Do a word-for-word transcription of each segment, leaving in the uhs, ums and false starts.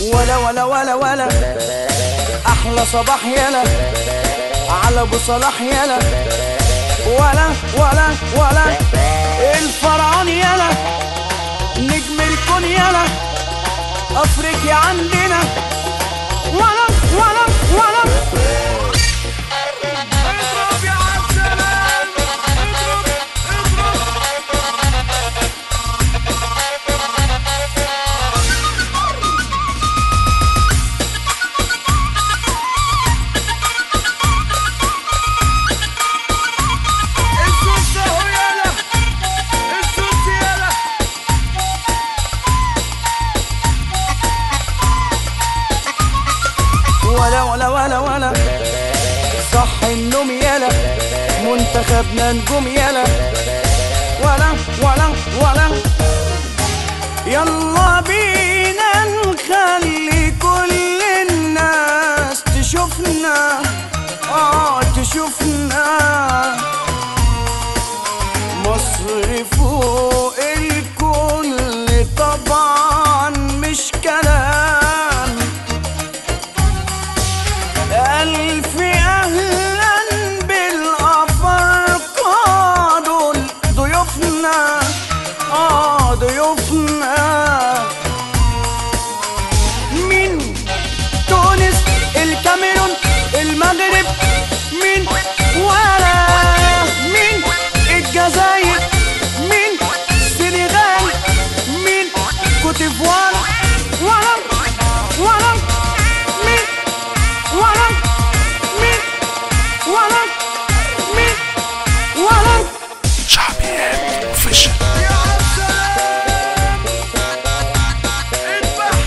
ولا ولا ولا ولا احلى صباح يلا على ابو صلاح يلا ولا ولا ولا الفرعون يلا نجم الكون يلا افريقيا عندنا ولا ولا ولا اضرب يا عبد السلام اضرب ولا ولا ولا ولا صح النوم يلا منتخبنا نجوم يلا ولا ولا ولا يلا بينا نخلي كل الناس تشوفنا اه تشوفنا مصر فوق الكل طبعا مش كلام ألف أهلا بالأفارقة دول ضيوفنا آه ضيوفنا من تونس الكاميرون المغرب من ولا من الجزائر من السنغال من كوت ديفوار ولا ولا من ولا مين ولا مين ولا شعبيات اوفيشال. يا عبد السلام اذبح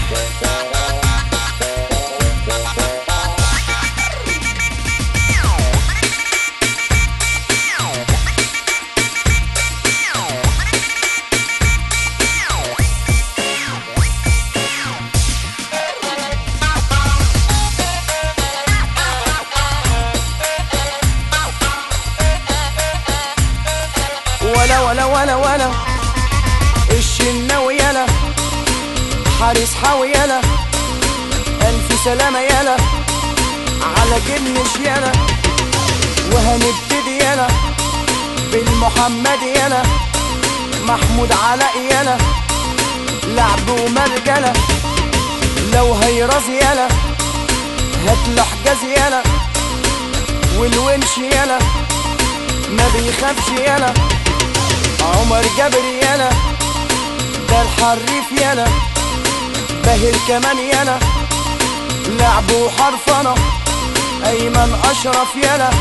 ولا ولا ولا ولا الشناوي يلا حارس حاوي يلا ألف سلامة يلا على جنش يلا وهنبتدي يلا بالمحمد يلا محمود علاء يلا لعب ومرجلة لو هيرز يلا هاتله حجاز يلا والونش يلا ما بيخافش يلا عمر جابر يلا ده الحريف يلا باهر كمان يلا لعب وحرفنة ايمن اشرف يلا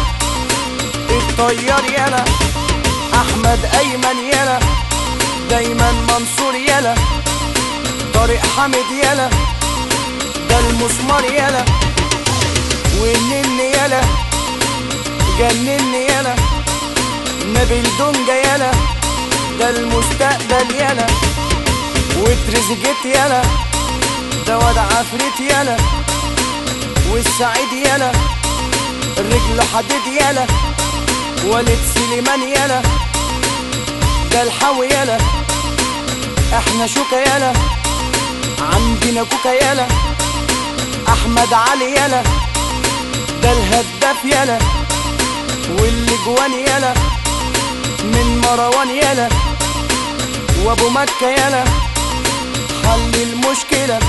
الطيار يلا احمد ايمن يلا دايما منصور يلا طارق حامد يلا ده المسمار يلا والنن يلا جنن يلا نبيل دونجا يلا ده المستقبل يلا وتريزيجيت يلا ده واد عفريت يلا والسعيد يلا الرجل حديد يلا وليد سليمان يلا ده الحاوي يلا احنا شوكا يلا عندنا كوكا يلا احمد علي يلا ده الهداف يلا واللي جوان يلا من مروان يلا وابو مكة يلا حل المشكلة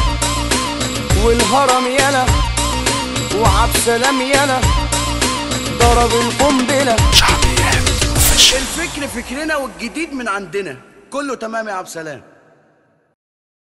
والهرم يلا وعبد سلام يلا ضرب القنبلة. شعبيات اوفيشال. الفكر فكرنا والجديد من عندنا كله تمام يا عبد سلام.